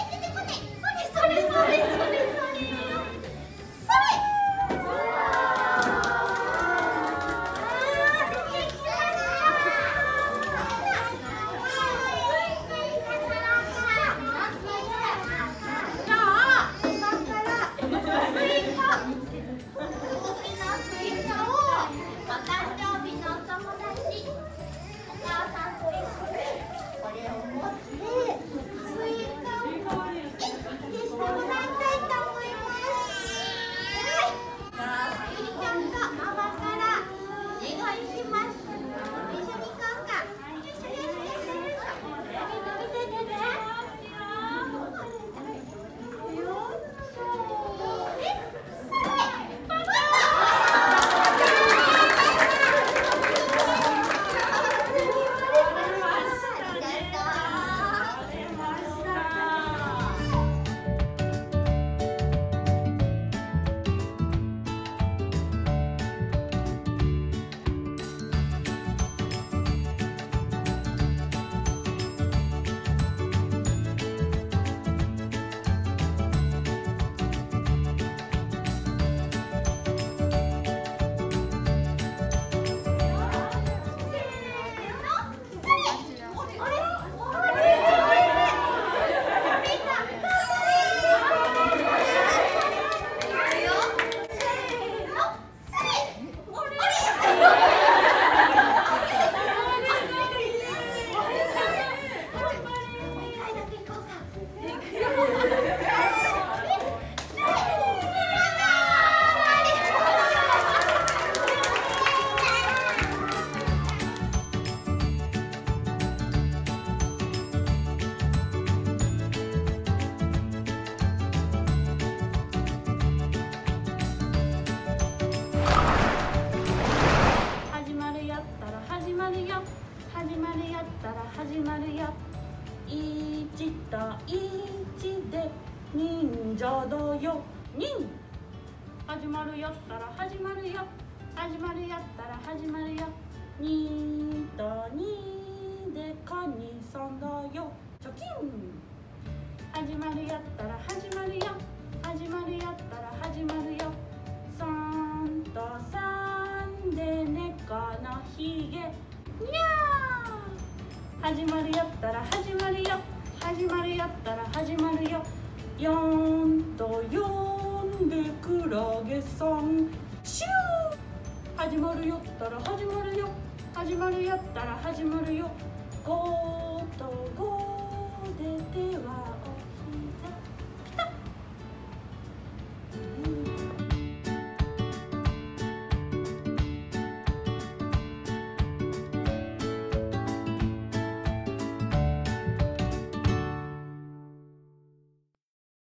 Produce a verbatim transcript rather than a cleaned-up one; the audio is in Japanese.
始まるよ。いちといちで忍者だよ。忍始まるよったら始まるよ。始まるよったら始まるよ。にとにでカニさんだよ。チョキン始まるよったら始まるよ。始まるよったら始まるよ。さんとさんで猫のひげ。にゃー始まるよったら始まるよ。始まるよったら始まるよ。よんとよんでクラゲさん。シュー始まるよったら始まるよ。始まるよったら始まるよ。ごとご